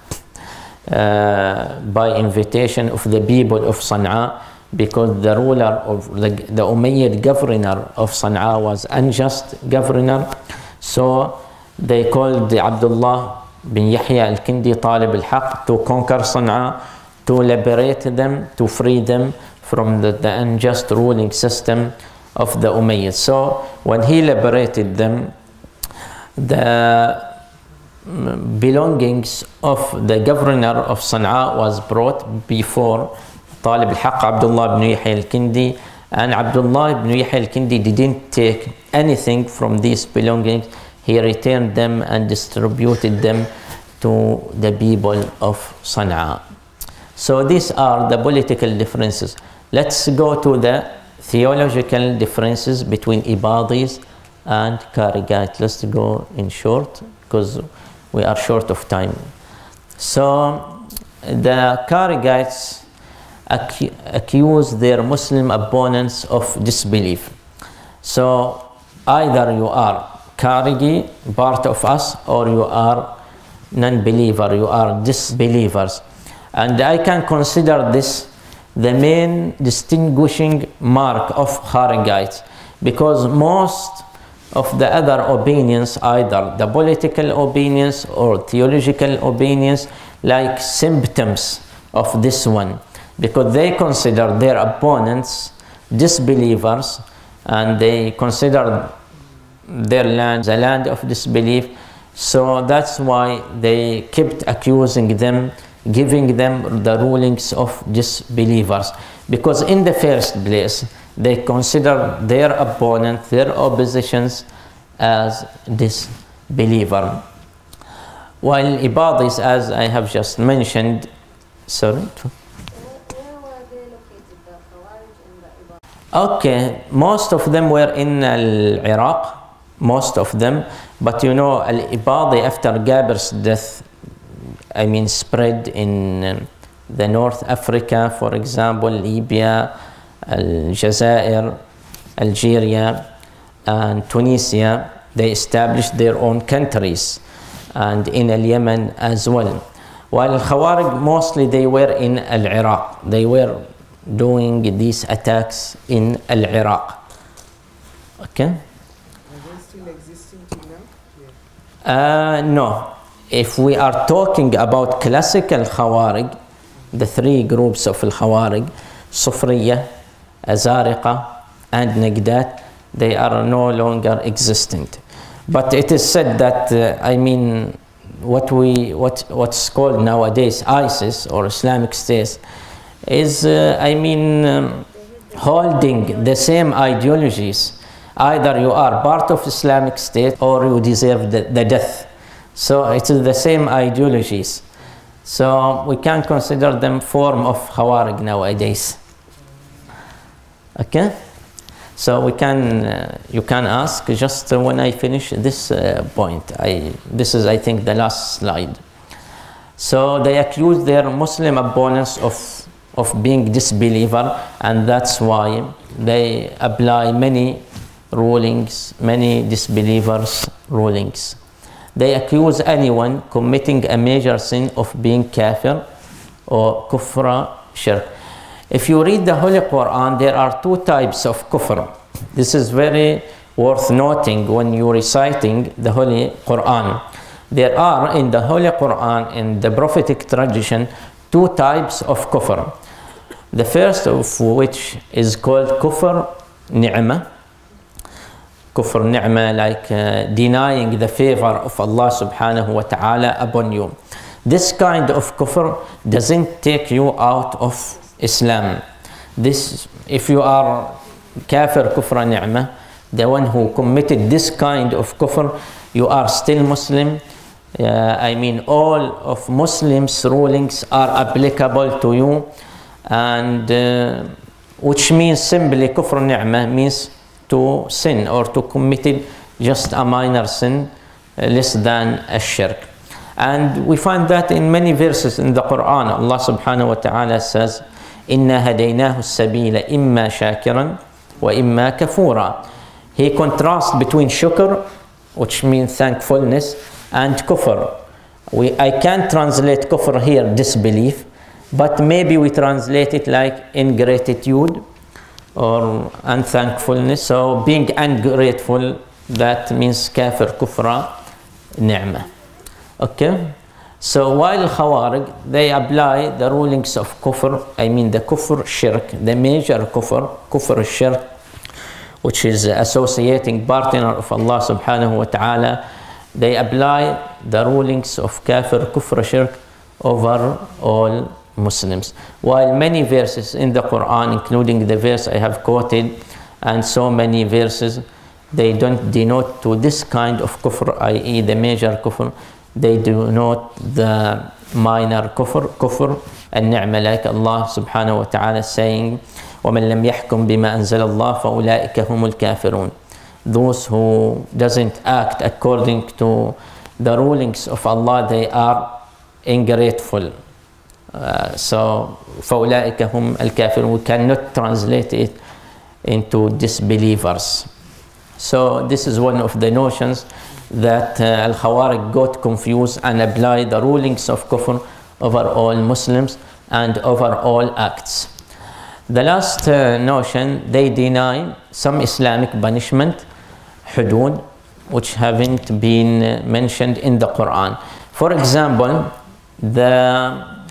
by invitation of the people of Sana'a, because the ruler of the Umayyad governor of Sana'a was unjust governor. So they called Abdullah bin Yahya al-Kindi, Talib al-Haq, to conquer Sana'a, to liberate them, to free them from the unjust ruling system of the Umayyads. So when he liberated them, the belongings of the governor of Sana'a was brought before Talib al-Haq, Abdullah ibn Yahya al-Kindi, and Abdullah ibn Yahya al-Kindi didn't take anything from these belongings. He returned them and distributed them to the people of Sana'a. So these are the political differences. Let's go to the theological differences between Ibadis and Kharijat. Let's go in short, because we are short of time. So the Kharijites accuse their Muslim opponents of disbelief. So either you are Khariji, part of us, or you are non-believer, you are disbelievers. And I can consider this the main distinguishing mark of Kharijites, because most of the other opinions, either the political opinions or theological opinions, like symptoms of this one, because they consider their opponents disbelievers, and they consider their land the land of disbelief. So that's why they kept accusing them, giving them the rulings of disbelievers, because in the first place they consider their opponent, their oppositions, as disbeliever. While Ibadis, as I have just mentioned, sorry. Okay, most of them were in Iraq, most of them, but you know, Al-Ibadi after Jabir's death, I mean, spread in the North Africa, for example, Libya, Aljazair, Algeria, and Tunisia. They established their own countries, and in Yemen as well. While Al-Khawarij, mostly they were in Iraq. They were doing these attacks in Iraq. Okay? Are they still existing till now? No. If we are talking about classical Khawarij, the three groups of Al-Khawarij, Sufriya, Azariqa, and Nagdat, they are no longer existent. But it is said that, what's called nowadays ISIS or Islamic State is, holding the same ideologies. Either you are part of Islamic State or you deserve the death. So it is the same ideologies. So we can consider them form of Khawarij nowadays. Okay? So we can, you can ask just when I finish this point. This is, I think, the last slide. So they accuse their Muslim opponents of being disbeliever, and that's why they apply many rulings, many disbelievers rulings. They accuse anyone committing a major sin of being kafir or kufra shirk. If you read the Holy Quran, there are two types of kufr. This is very worth noting when you're reciting the Holy Quran. There are in the Holy Quran, in the prophetic tradition, two types of kufr. The first of which is called kufr ni'mah. Kufr ni'mah, like denying the favor of Allah subhanahu wa ta'ala upon you. This kind of kufr doesn't take you out of Islam. This, if you are kafir kufra ni'mah, the one who committed this kind of kufr, you are still Muslim. All of Muslims' rulings are applicable to you, and which means simply kufr ni'mah means to sin or to commit just a minor sin, less than a shirk. And we find that in many verses in the Quran. Allah subhanahu wa ta'ala says, إِنَّا هَدَيْنَاهُ السَّبِيلَ إِمَّا شَاكِرًا وَإِمَّا كَفُورًا. He contrasts between shukr, which means thankfulness, and kufr. I can't translate kufr here, disbelief, but maybe we translate it like ingratitude or unthankfulness. So being ungrateful, that means kafir kufra ni'mah. Okay? So while Khawarij, they apply the rulings of kufr, the kufr shirk, the major kufr shirk, which is associating partner of Allah subhanahu wa ta'ala. They apply the rulings of kafir kufr shirk over all Muslims. While many verses in the Quran, including the verse I have quoted, and so many verses, they don't denote to this kind of kufr, i.e. the major kufr. They denote the minor kufr and-ni'mah, like Allah subhanahu wa ta'ala saying, وَمَنْ لَمْ يَحْكُمْ بِمَا أَنزَلَ اللَّهُ فَأُولَٰئِكَ هُمُ الْكَافِرُونَ. Those who doesn't act according to the rulings of Allah, they are ungrateful. So فَأُولَٰئِكَ هُمْ الْكَافِرُونَ, we cannot translate it into disbelievers. So this is one of the notions that Al-Khawarij got confused and applied the rulings of kufr over all Muslims and over all acts. The last notion, they deny some Islamic punishment, hudud, which haven't been mentioned in the Quran. For example, the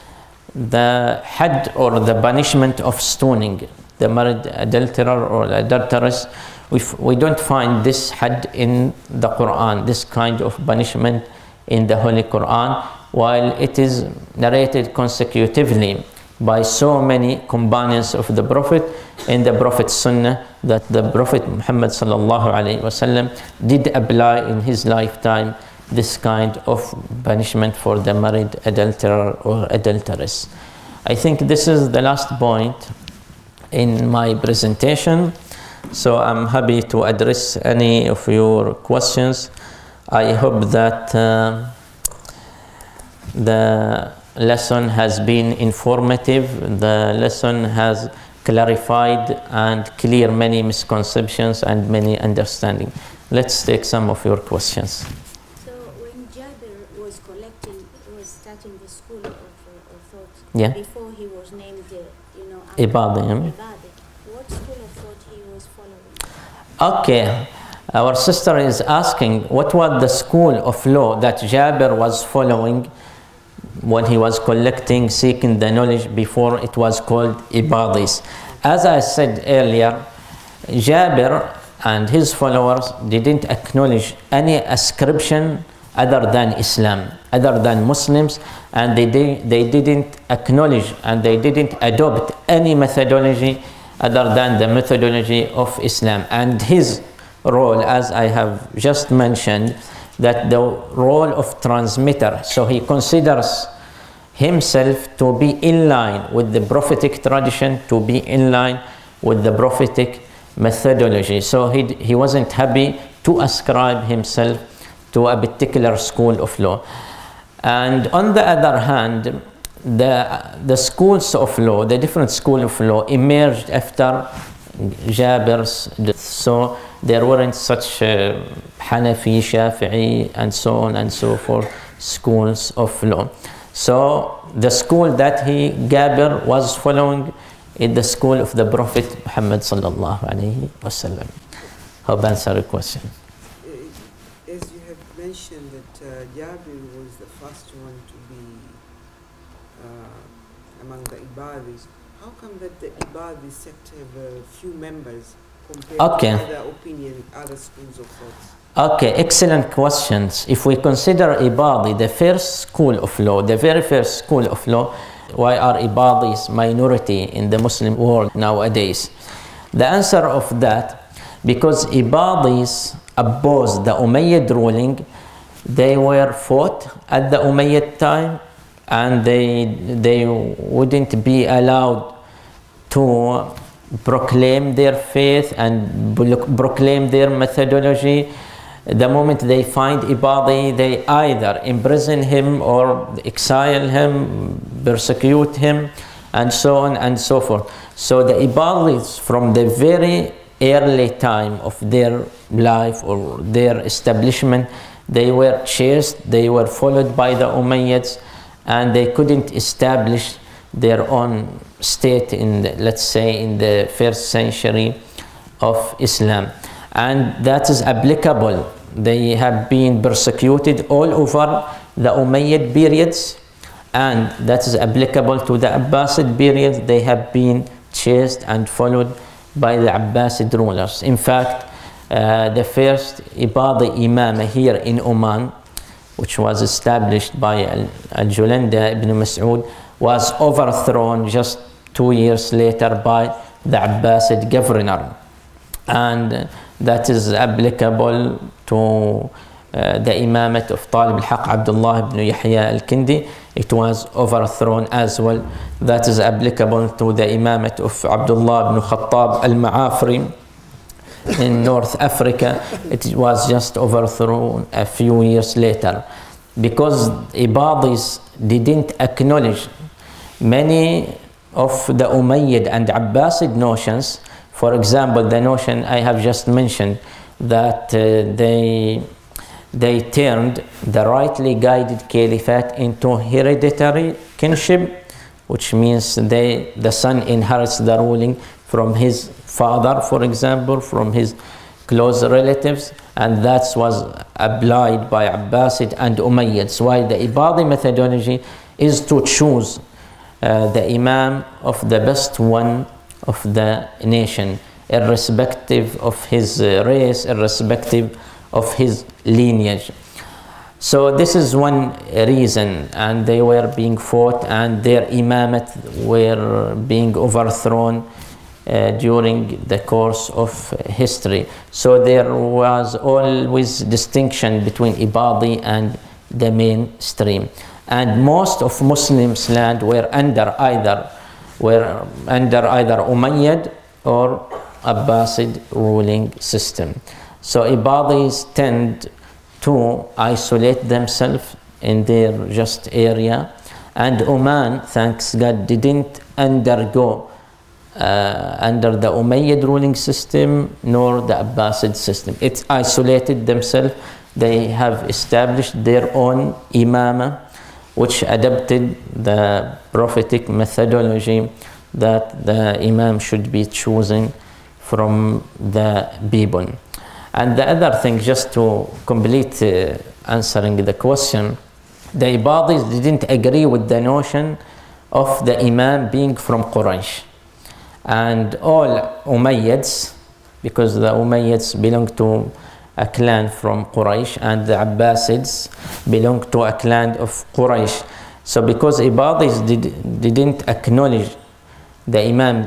had or the punishment of stoning, the married adulterer or adulteress, we don't find this had in the Quran, this kind of punishment in the Holy Quran, while it is narrated consecutively by so many companions of the Prophet in the Prophet's Sunnah, that the Prophet Muhammad sallallahu alaihi wasallam did apply in his lifetime this kind of punishment for the married adulterer or adulteress. I think this is the last point in my presentation. So I'm happy to address any of your questions. I hope that the lesson has been informative. The lesson has clarified and cleared many misconceptions and many understanding. Let's take some of your questions. So when Jabir was starting the school of thought, yeah, before he was named, Ibadi, what school of thought he was following? Okay, Our sister is asking what was the school of law that Jabir was following when he was collecting, seeking the knowledge before it was called Ibadis. As I said earlier, Jabir and his followers didn't acknowledge any ascription other than Islam, other than Muslims, and they didn't acknowledge and they didn't adopt any methodology other than the methodology of Islam. And his role, as I have just mentioned, that the role of transmitter, so he considers himself to be in line with the prophetic tradition, to be in line with the prophetic methodology. So he wasn't happy to ascribe himself to a particular school of law. And on the other hand, the schools of law, the different schools of law emerged after Jabir's death. So there weren't such Hanafi, Shafi'i, and so on and so forth schools of law. So the school that Jabir was following is the school of the Prophet Muhammad sallallahu alaihi wasallam. Hope answer your question. As you have mentioned that Jabir was the first one to be among the Ibadis, how come that the Ibadi sect have a few members compared to other opinion, other schools of thought? Okay, excellent questions. If we consider Ibadi the first school of law, the very first school of law, why are Ibadis minority in the Muslim world nowadays? The answer of that, because Ibadis opposed the Umayyad ruling, they were fought at the Umayyad time, and they wouldn't be allowed to proclaim their faith and proclaim their methodology. The moment they find Ibadi, they either imprison him or exile him, persecute him, and so on and so forth. So the Ibadis, from the very early time of their life or their establishment, they were chased, they were followed by the Umayyads, and they couldn't establish their own state in the, let's say, in the first century of Islam. And that is applicable. They have been persecuted all over the Umayyad periods, and that is applicable to the Abbasid period. They have been chased and followed by the Abbasid rulers. In fact, the first Ibadi Imam here in Oman, which was established by Al-Julanda ibn Mas'ud, was overthrown just 2 years later by the Abbasid governor. And that is applicable to the imamate of Talib al-Haq Abdullah ibn Yahya al-Kindi. It was overthrown as well. That is applicable to the imamate of Abdullah ibn Khattab al-Ma'afri in North Africa. It was just overthrown a few years later, because Ibadis didn't acknowledge many of the Umayyad and Abbasid notions. For example, the notion I have just mentioned, that they turned the rightly guided caliphate into hereditary kinship, which means the son inherits the ruling from his father, for example, from his close relatives, and that was applied by Abbasid and Umayyads. While the Ibadi methodology is to choose the Imam of the best one of the nation, irrespective of his race, irrespective of his lineage. So this is one reason, and they were being fought and their imamate were being overthrown during the course of history. So there was always distinction between Ibadi and the mainstream. And most of Muslims' land were under either Umayyad or Abbasid ruling system. So Ibadis tend to isolate themselves in their just area, and Oman, thanks God, didn't undergo under the Umayyad ruling system nor the Abbasid system. It isolated themselves. They have established their own imama, which adopted the prophetic methodology that the imam should be chosen from the people. And the other thing, just to complete answering the question, the Ibadis didn't agree with the notion of the Imam being from Quraysh. And all Umayyads, because the Umayyads belong to a clan from Quraysh, and the Abbasids belong to a clan of Quraysh. So because Ibadis didn't acknowledge the Imam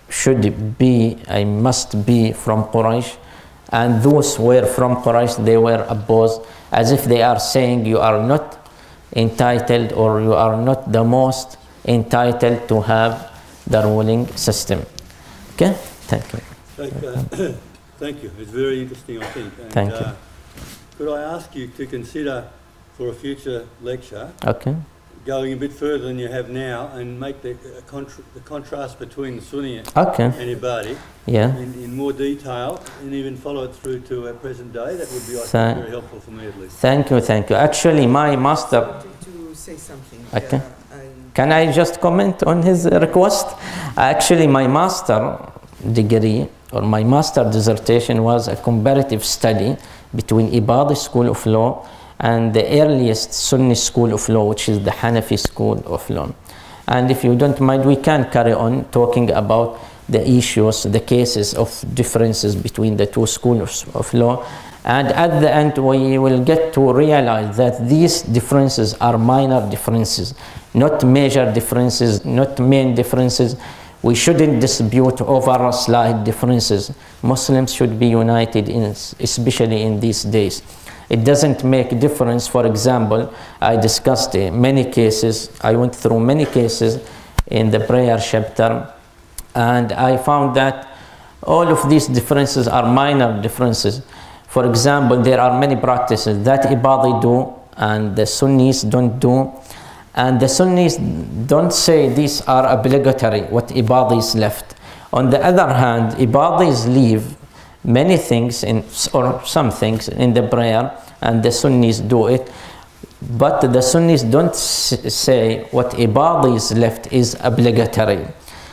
must be from Quraysh, and those who were from Quraysh, they were opposed, as if they are saying you are not entitled, or you are not the most entitled to have the ruling system. Okay, thank you. Thank you. It's very interesting, I think. And, thank you. Could I ask you to consider for a future lecture, okay, going a bit further than you have now, and make the contrast between the Sunni and Ibadi in more detail, and even follow it through to our present day? That would be, I think, very helpful for me at least. Thank you, thank you. Actually, my master... To say something. Okay. Can I just comment on his request? Actually, my master degree, or my master dissertation, was a comparative study between Ibadi school of law and the earliest Sunni school of law, which is the Hanafi school of law. And if you don't mind, we can carry on talking about the issues, the cases of differences between the two schools of law. And at the end, we will get to realize that these differences are minor differences, not major differences, not main differences. We shouldn't dispute over slight differences. Muslims should be united, especially in these days. It doesn't make a difference. For example, I discussed many cases. I went through many cases in the prayer chapter, and I found that all of these differences are minor differences. For example, there are many practices that Ibadi do and the Sunnis don't do. And the Sunnis don't say these are obligatory, what Ibadis left. On the other hand, Ibadis leave many things or some things in the prayer, and the Sunnis do it. But the Sunnis don't say what Ibadis left is obligatory.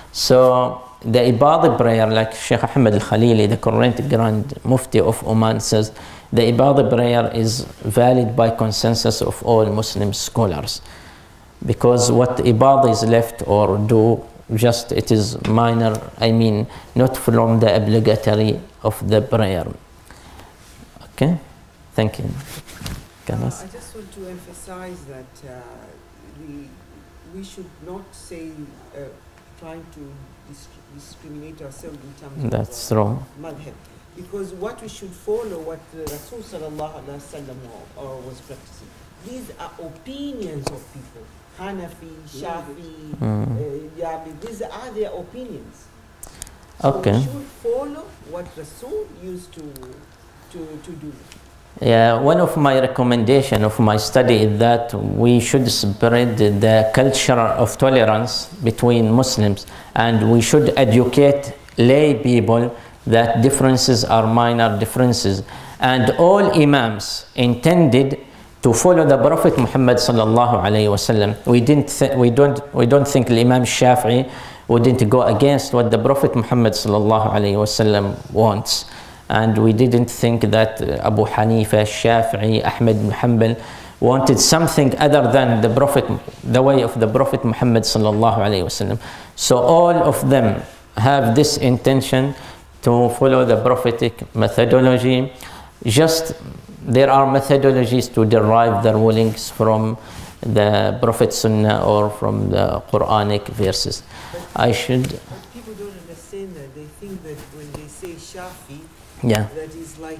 So the Ibadi prayer, like Sheikh Ahmed Al-Khalili, the current Grand Mufti of Oman, says the Ibadi prayer is valid by consensus of all Muslim scholars. Because what Ibadis left or do, just it is minor, I mean, not from the obligatory of the prayer. Okay, thank you. I just want to emphasize that we should not say trying to discriminate ourselves in terms of madhab. Because what we should follow, what Rasul sallallahu alaihi wasallam was practicing. These are opinions of people. Hanafi, Shafi, Yabi, these are their opinions. So we should follow what Rasul used to do. Yeah, one of my recommendations of my study is that we should spread the culture of tolerance between Muslims, and we should educate lay people that differences are minor differences. And all Imams intended to follow the Prophet Muhammad sallallahu alaihi wasallam. We don't think the Imam Shafi'i wouldn't go against what the Prophet Muhammad sallallahu alaihi wasallam wants, and we didn't think that Abu Hanifa, Shafi'i, Ahmed bin Hanbal wanted something other than the Prophet, the way of the Prophet Muhammad sallallahu alaihi wasallam. So all of them have this intention to follow the prophetic methodology. Just there are methodologies to derive the rulings from the Prophet Sunnah or from the Quranic verses. But people don't understand that. They think that when they say Shafi, that is like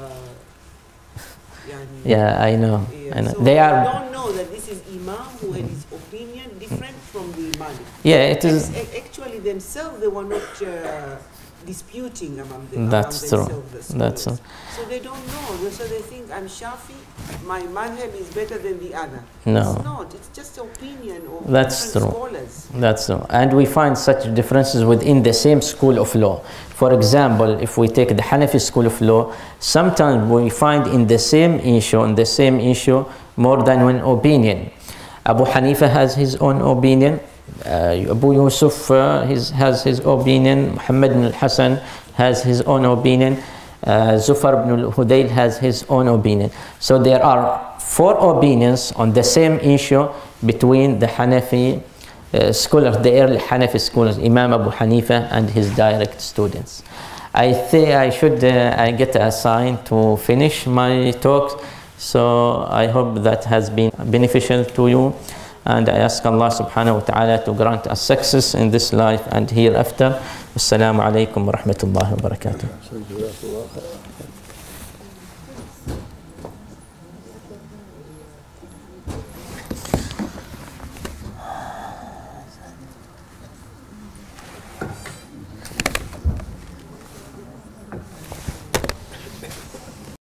yeah, I know. So they don't know that this is Imam who had his opinion different from the Imam. Yeah, it is. Actually, themselves, they were not disputing among themselves. That's true. That's true. So they don't know. So they think I'm Shafi, my madhab is better than the other. No. It's not. It's just opinion of That's true. scholars. That's true. And we find such differences within the same school of law. For example, if we take the Hanafi school of law, sometimes we find in the same issue, more than one opinion. Abu Hanifa has his own opinion. Abu Yusuf has his opinion. Muhammad bin al-Hasan has his own opinion. Zufar ibn al-Hudayl has his own opinion. So there are 4 opinions on the same issue between the Hanafi scholars, the early Hanafi scholars, Imam Abu Hanifa and his direct students. I think I should get assigned to finish my talk, so I hope that has been beneficial to you, and I ask Allah subhanahu wa ta'ala to grant us success in this life and hereafter. Assalamu alaikum wa rahmatullahi wa barakatuh.